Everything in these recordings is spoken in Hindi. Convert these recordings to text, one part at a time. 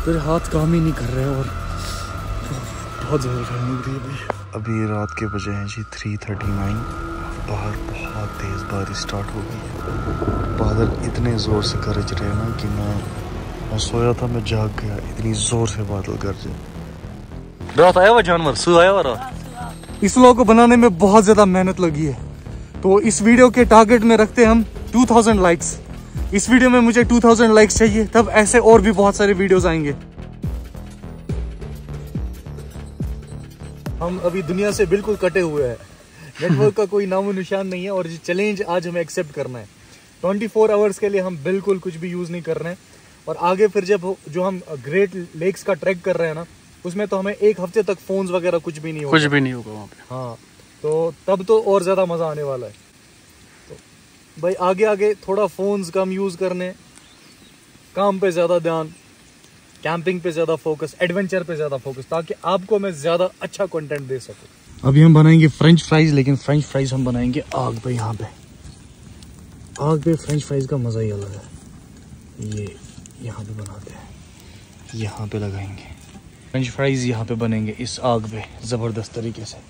मेरे हाथ काम ही नहीं कर रहे और बहुत ज़्यादा ठंड लग रही है भाई। अभी रात के बजे हैं जी 3:39। बाहर बहुत तेज़ बारिश स्टार्ट हो गई है। बादल इतने ज़ोर से गरज रहे हैं ना कि मैं सोया था, मैं जाग गया, इतनी ज़ोर से बादल गरजे। रात आया हुआ जानवर सू आया हुआ रात। इस व्लॉग को बनाने में बहुत ज़्यादा मेहनत लगी है, तो इस वीडियो के टारगेट में रखते हैं हम 2000 लाइक्स। इस वीडियो में मुझे 2000 लाइक्स चाहिए, तब ऐसे और भी बहुत सारे वीडियोस आएंगे। हम अभी दुनिया से बिल्कुल कटे हुए हैं, नेटवर्क का कोई नामो निशान नहीं है और ये चैलेंज आज हमें एक्सेप्ट करना है। 24 आवर्स के लिए हम बिल्कुल कुछ भी यूज नहीं कर रहे हैं। और आगे फिर जब जो हम ग्रेट लेक्स का ट्रैक कर रहे हैं ना, उसमें तो हमें 1 हफ्ते तक फोन्स वगैरह कुछ भी नहीं होगा वहाँ पे। हाँ, तो तब तो और ज्यादा मजा आने वाला है। तो भाई आगे आगे थोड़ा फोन्स कम यूज करने, काम पे ज्यादा ध्यान, कैंपिंग पे ज्यादा फोकस, एडवेंचर पे ज्यादा फोकस, ताकि आपको मैं ज्यादा अच्छा कंटेंट दे सकूं। अभी हम बनाएंगे फ्रेंच फ्राइज, लेकिन फ्रेंच फ्राइज हम बनाएंगे आग पे। यहाँ पे आग पे फ्रेंच फ्राइज का मजा ही अलग है। ये यहाँ पे बनाते हैं, यहाँ पे लगाएंगे फ्रेंच फ्राइज, यहाँ पे बनेंगे इस आग पे जबरदस्त तरीके से।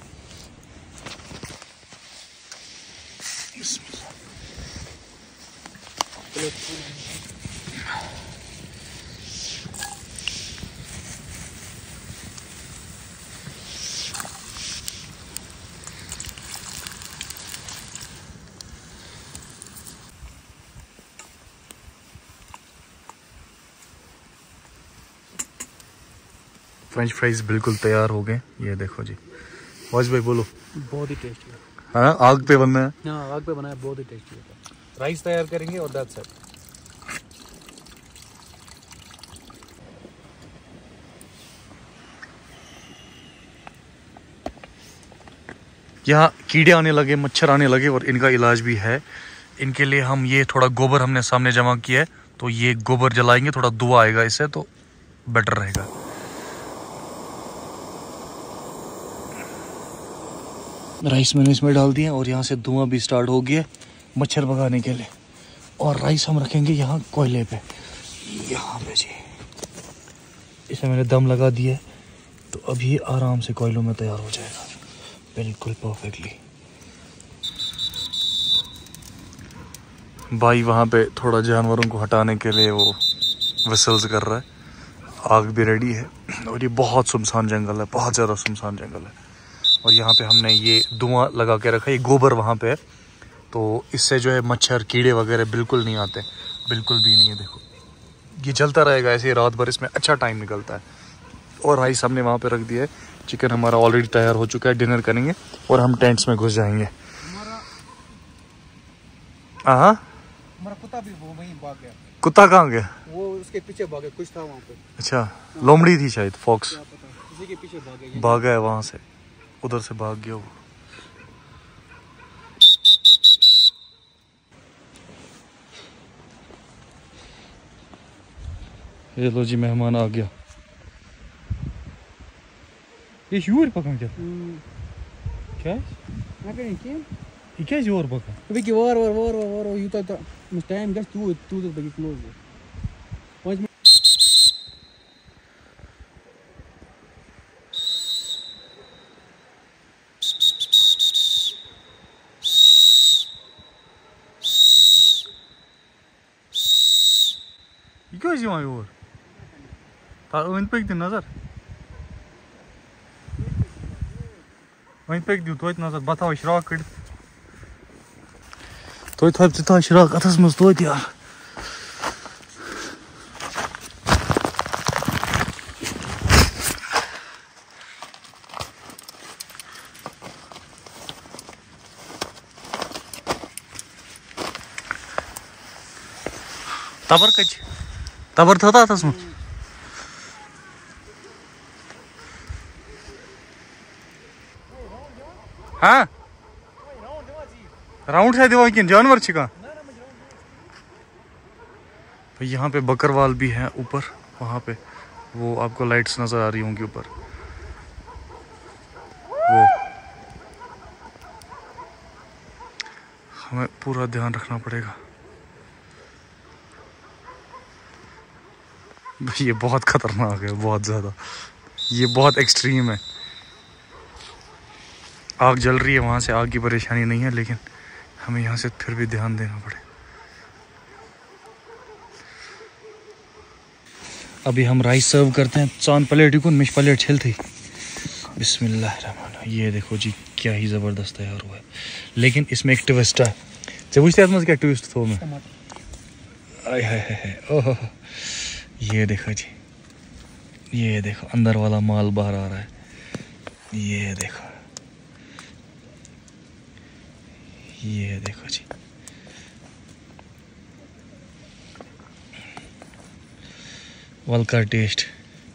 फ्रेंच फ्राइज बिल्कुल तैयार हो गए, ये देखो जी। वाज भाई बोलो। बहुत ही टेस्टी है। हाँ, आग पे बनना है। हाँ, आग पे बनाया, बहुत ही टेस्टी है। राइस तैयार करेंगे और दैट्स इट। यहाँ कीड़े आने लगे, मच्छर आने लगे और इनका इलाज भी है। इनके लिए हम ये थोड़ा गोबर हमने सामने जमा किया है, तो ये गोबर जलाएंगे, थोड़ा धुआं आएगा इससे, तो बेटर रहेगा। राइस मैंने इसमें डाल दिया और यहाँ से धुआं भी स्टार्ट हो गया मच्छर भगाने के लिए। और राइस हम रखेंगे यहाँ कोयले पे, यहाँ पे जी। इसमें मैंने दम लगा दिया, तो अभी आराम से कोयलों में तैयार हो जाएगा बिल्कुल परफेक्टली। भाई वहाँ पे थोड़ा जानवरों को हटाने के लिए वो विसल्स कर रहा है। आग भी रेडी है और ये बहुत सुनसान जंगल है, बहुत ज़्यादा सुनसान जंगल है। और यहाँ पे हमने ये धुआं लगा के रखा है, ये गोबर वहाँ पे है, तो इससे जो है मच्छर कीड़े वगैरह बिल्कुल नहीं आते, बिल्कुल भी नहीं है। देखो ये जलता रहेगा ऐसे ही रात भर, इसमें अच्छा टाइम निकलता है। और राइस हमने वहाँ पे रख दिया है, चिकन हमारा ऑलरेडी तैयार हो चुका है। डिनर करेंगे और हम टेंट्स में घुस जाएंगे। हाँ, हमारा कुत्ता भी वो वहीं भाग गया। कुत्ता कहाँ गया? वो उसके पीछे भाग गया, कुछ था वहाँ पे। अच्छा, लोमड़ी थी शायद, फॉक्स। उसी के पीछे भाग गया वहाँ से, उधर से भाग गया वो। ये लो जी, मेहमान आ गया। ये यूर पका क्या? क्या? ये क्या यूर पका? Peki var yuta müstehim gaz tu bagi close. ये क्या है यूर? तार वन पे एक नजर, वन पे एक तो नजर बताओ इशराक कर। तो था इशराक अथस मज तो यार। तबर कच तबर था अथस मज। हाँ, राउंड है दिवा कि जानवर छिका। तो यहाँ पे बकरवाल भी है ऊपर, वहाँ पे वो आपको लाइट्स नजर आ रही होंगी ऊपर वो। हमें पूरा ध्यान रखना पड़ेगा। भाई ये बहुत खतरनाक है, बहुत ज़्यादा, ये बहुत एक्सट्रीम है। आग जल रही है वहाँ से, आग की परेशानी नहीं है, लेकिन हमें यहाँ से फिर भी ध्यान देना पड़े। अभी हम राइस सर्व करते हैं। चांद प्लेट ही मिश प्लेट छिल थी। बिस्मिल्लाहिर्रहमानिर्रहीम। ये देखो जी क्या ही ज़बरदस्त तैयार हुआ है, लेकिन इसमें एक ट्विस्ट है। जब उसके हाथ क्या ट्विस्ट थो मैं, आय हाय हाय, ओह ये देखो जी, ये देखो अंदर वाला माल बाहर आ रहा है। ये देखो, ये देखो जी, वल्का टेस्ट।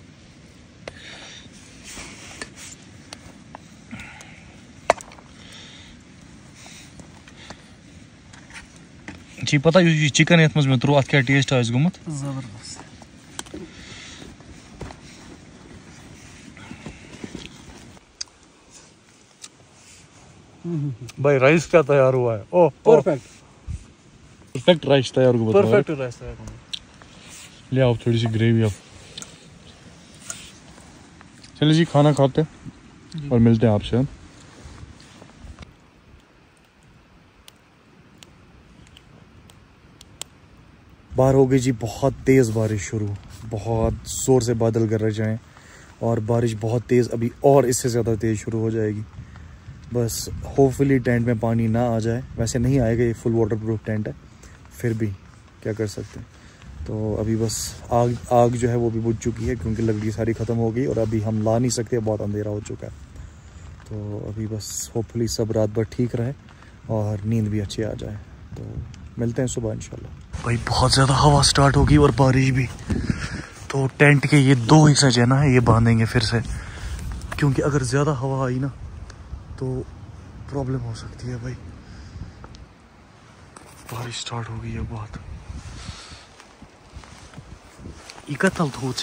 जी पता ये चिकन ये मे त्रो अत क्या टेस्ट आज गुमत जबरदस्त। भाई राइस क्या तैयार हुआ है। ओह परफेक्ट परफेक्ट राइस तैयार हुआ। परफेक्ट राइस तैयार हुआ। ले आओ थोड़ी सी ग्रेवी अब। चलिए जी खाना खाते हैं और मिलते हैं आपसे। बाहर हो गई जी बहुत तेज़ बारिश शुरू, बहुत ज़ोर से बादल गरज रहे हैं और बारिश बहुत तेज़, अभी और इससे ज़्यादा तेज़ शुरू हो जाएगी। बस होपफुली टेंट में पानी ना आ जाए, वैसे नहीं आएगा, ये फुल वाटर प्रूफ टेंट है, फिर भी क्या कर सकते हैं। तो अभी बस आग जो है वो भी बुझ चुकी है क्योंकि लकड़ी सारी ख़त्म हो गई और अभी हम ला नहीं सकते, बहुत अंधेरा हो चुका है। तो अभी बस होपफुली सब रात भर ठीक रहे और नींद भी अच्छी आ जाए। तो मिलते हैं सुबह इंशाल्लाह। भाई बहुत ज़्यादा हवा स्टार्ट होगी और बारिश भी, तो टेंट के ये 2 हिस्से जो है ना ये बांधेंगे फिर से, क्योंकि अगर ज़्यादा हवा आई ना तो प्रॉब्लम हो सकती है। भाई बारिश स्टार्ट हो गई है बहुत। इकतल थोच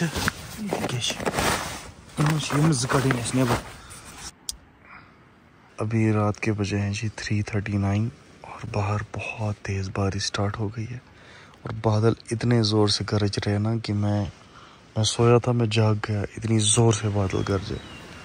अभी रात के बजे हैं जी 3:39 और बाहर बहुत तेज़ बारिश स्टार्ट हो गई है और बादल इतने ज़ोर से गरज रहे ना कि मैं सोया था, मैं जाग गया, इतनी ज़ोर से बादल गरजे।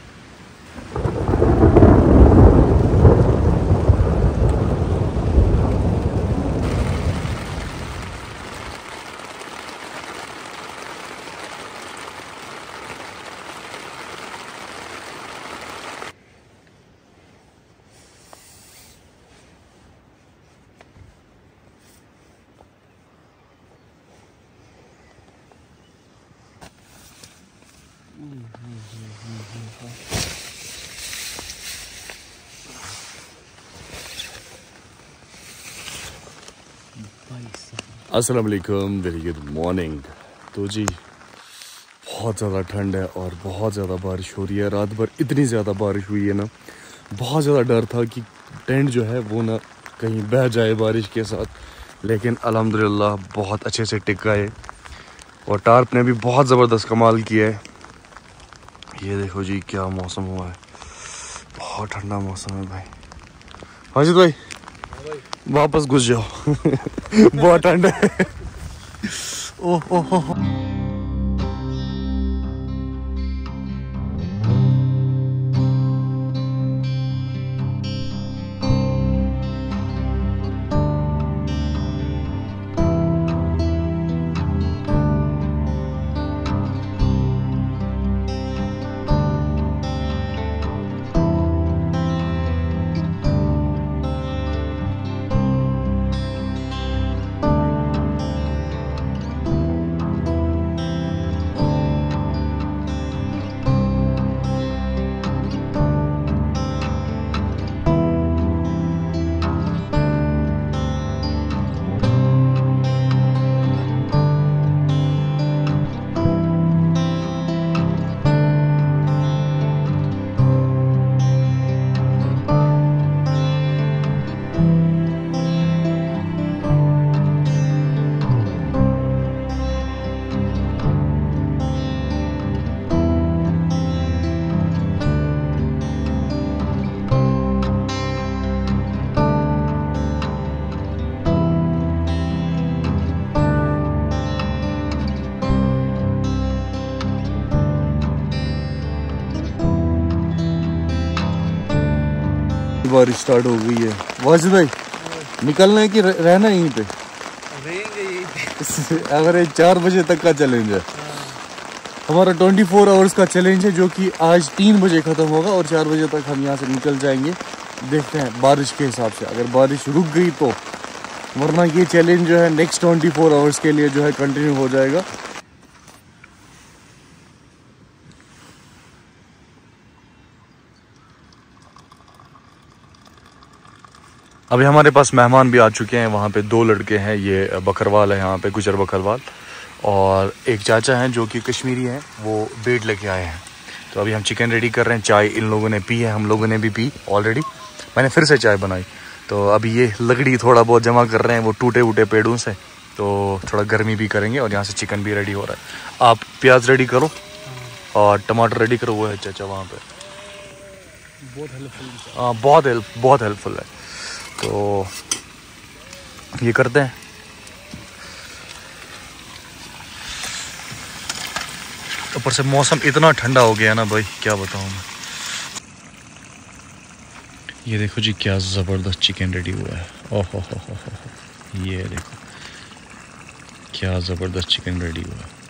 अस्सलाम वालेकुम, वेरी गुड मॉर्निंग। तो जी बहुत ज़्यादा ठंड है और बहुत ज़्यादा बारिश हो रही है। रात भर इतनी ज़्यादा बारिश हुई है ना, बहुत ज़्यादा डर था कि टेंट जो है वो ना कहीं बह जाए बारिश के साथ, लेकिन अल्हम्दुलिल्लाह बहुत अच्छे से टिक गए और टार्प ने भी बहुत ज़बरदस्त कमाल किया है। ये देखो जी क्या मौसम हुआ है, बहुत ठंडा मौसम है भाई। हाजिद भाई वापस घुस जाओ बहुत ठंड है। ओह ओह ओह बारिश स्टार्ट हो गई है। वाजिद भाई निकलना है कि रहना है यहीं पे? रहेंगे यहीं पे। एवरेज 4 बजे तक का चैलेंज है हमारा। 24 आवर्स का चैलेंज है जो कि आज 3 बजे ख़त्म होगा और 4 बजे तक हम यहाँ से निकल जाएंगे। देखते हैं बारिश के हिसाब से, अगर बारिश रुक गई तो, वरना ये चैलेंज जो है नेक्स्ट 24 आवर्स के लिए जो है कंटिन्यू हो जाएगा। अभी हमारे पास मेहमान भी आ चुके हैं। वहाँ पे 2 लड़के हैं, ये बकरवाल है यहाँ पे, गुजर बकरवाल, और एक चाचा हैं जो कि कश्मीरी हैं, वो बेड लेके आए हैं। तो अभी हम चिकन रेडी कर रहे हैं। चाय इन लोगों ने पी है, हम लोगों ने भी पी ऑलरेडी। मैंने फिर से चाय बनाई। तो अभी ये लकड़ी थोड़ा बहुत जमा कर रहे हैं, वो टूटे वूटे पेड़ों से, तो थोड़ा गर्मी भी करेंगे और यहाँ से चिकन भी रेडी हो रहा है। आप प्याज रेडी करो और टमाटर रेडी करो। वो है चाचा वहाँ पे, बहुत हेल्पफुल। हाँ बहुत हेल्पफुल है। तो ये करते हैं। ऊपर से मौसम इतना ठंडा हो गया ना भाई, क्या बताऊँ मैं। ये देखो जी क्या ज़बरदस्त चिकन रेडी हुआ है। ओहो हो, ये देखो क्या ज़बरदस्त चिकन रेडी हुआ है।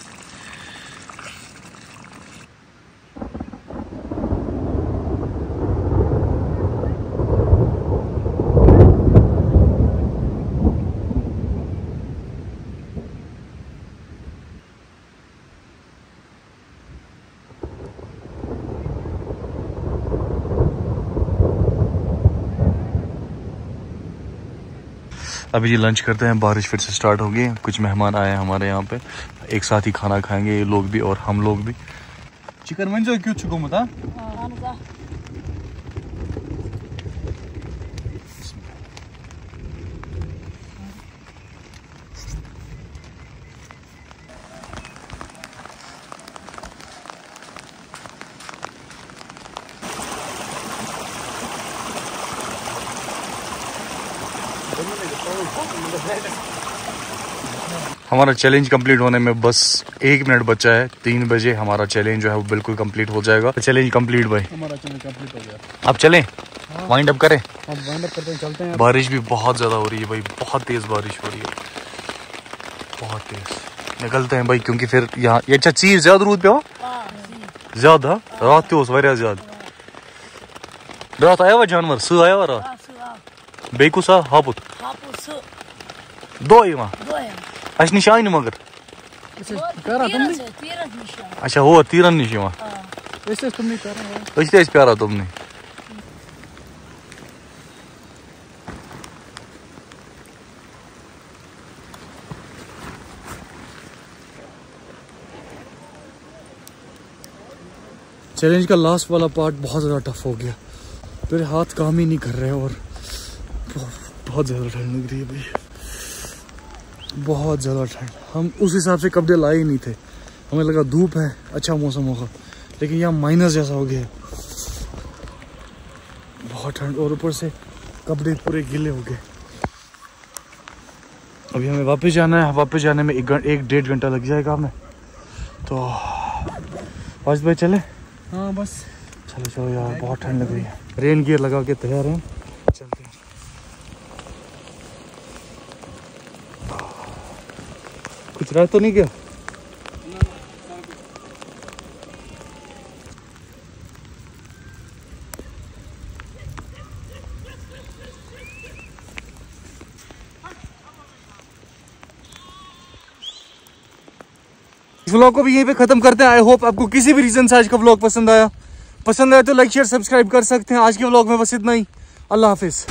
अभी जी लंच करते हैं। बारिश फिर से स्टार्ट हो गई। कुछ मेहमान आए हैं हमारे यहाँ पे, एक साथ ही खाना खाएंगे ये लोग भी और हम लोग भी। चिकन मंजो क्यों चुको मता हमारा चैलेंज कंप्लीट होने में बस 1 मिनट बचा है। 3 बजे हमारा चैलेंज जो है वो बिल्कुल कंप्लीट हो जाएगा। चैलेंज कंप्लीट भाई, हमारा चैलेंज कंप्लीट हो गया। अब चलें, वाइंड अप करें। अब वाइंड अप करते हैं, चलते हैं। बारिश भी बहुत ज़्यादा हो रही है भाई, बहुत तेज़ बारिश हो रही है, बहुत तेज़। निकलते हैं भाई, क्योंकि फिर यहाँ ये चीज ज़्यादा रूद पे हो ज़्यादा रात तो वारिया ज़्यादा रात आया हुआ जानवर सह आया हुआ रात बेकु सा हापुत 2 यह अस निश आय मगर अच्छा हो तीरन निश प्यारा तुमने। चैलेंज का लास्ट वाला पार्ट बहुत ज़्यादा टफ हो गया। मेरे हाथ काम ही नहीं कर रहे और बहुत ज़्यादा ठंड लग रही है भाई, बहुत ज़्यादा ठंड। हम उस हिसाब से कपड़े लाए ही नहीं थे, हमें लगा धूप है अच्छा मौसम होगा, लेकिन यहाँ माइनस जैसा हो गया, बहुत ठंड और ऊपर से कपड़े पूरे गीले हो गए। अभी हमें वापस जाना है, वापस जाने में 1-1.5 घंटा लग जाएगा हमें। तो वाजिद भाई चले? हाँ बस चलो चलो यार, बहुत ठंड लग रही है। रेन गियर लगा के तैयार हैं, चलते हैं। कुछ रह तो नहीं गया? इस व्लॉग को भी यहीं पे खत्म करते हैं। आई होप आपको किसी भी रीजन से आज का व्लॉग पसंद आया तो लाइक शेयर सब्सक्राइब कर सकते हैं। आज के व्लॉग में बस इतना ही। अल्लाह हाफिज।